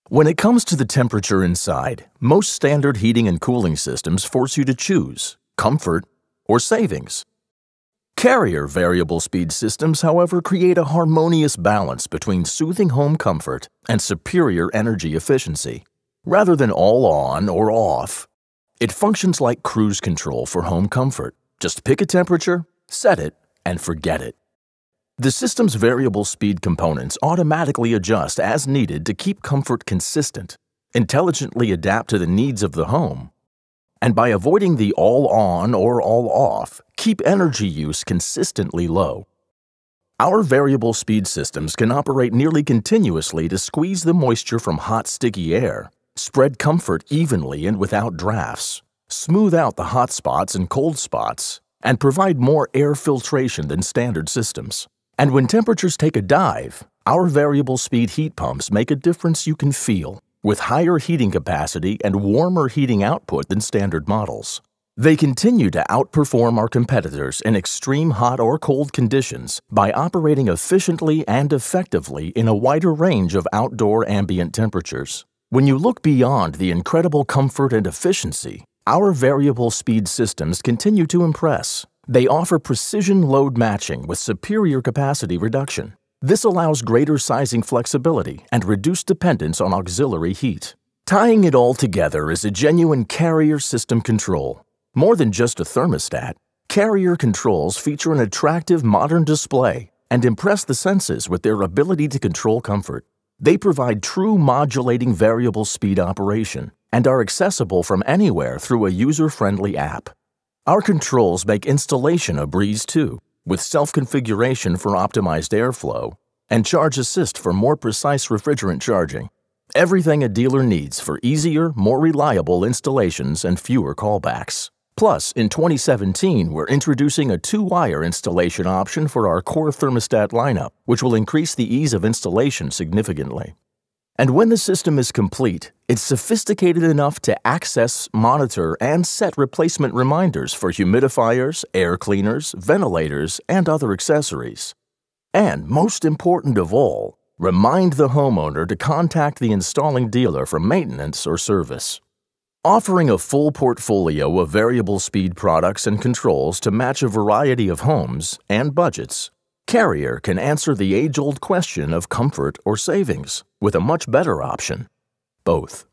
When it comes to the temperature inside, most standard heating and cooling systems force you to choose comfort or savings. Carrier variable speed systems, however, create a harmonious balance between soothing home comfort and superior energy efficiency. Rather than all on or off, it functions like cruise control for home comfort. Just pick a temperature, set it, and forget it. The system's variable speed components automatically adjust as needed to keep comfort consistent, intelligently adapt to the needs of the home, and by avoiding the all on or all off, keep energy use consistently low. Our variable speed systems can operate nearly continuously to squeeze the moisture from hot, sticky air, spread comfort evenly and without drafts, smooth out the hot spots and cold spots, and provide more air filtration than standard systems. And when temperatures take a dive, our variable speed heat pumps make a difference you can feel, with higher heating capacity and warmer heating output than standard models. They continue to outperform our competitors in extreme hot or cold conditions by operating efficiently and effectively in a wider range of outdoor ambient temperatures. When you look beyond the incredible comfort and efficiency, our variable speed systems continue to impress. They offer precision load matching with superior capacity reduction. This allows greater sizing flexibility and reduced dependence on auxiliary heat. Tying it all together is a genuine Carrier system control. More than just a thermostat, Carrier controls feature an attractive modern display and impress the senses with their ability to control comfort. They provide true modulating variable speed operation and are accessible from anywhere through a user-friendly app. Our controls make installation a breeze too, with self-configuration for optimized airflow and charge assist for more precise refrigerant charging. Everything a dealer needs for easier, more reliable installations and fewer callbacks. Plus, in 2017, we're introducing a 2-wire installation option for our core thermostat lineup, which will increase the ease of installation significantly. And when the system is complete, it's sophisticated enough to access, monitor, and set replacement reminders for humidifiers, air cleaners, ventilators, and other accessories. And most important of all, remind the homeowner to contact the installing dealer for maintenance or service. Offering a full portfolio of variable speed products and controls to match a variety of homes and budgets, Carrier can answer the age-old question of comfort or savings with a much better option: both.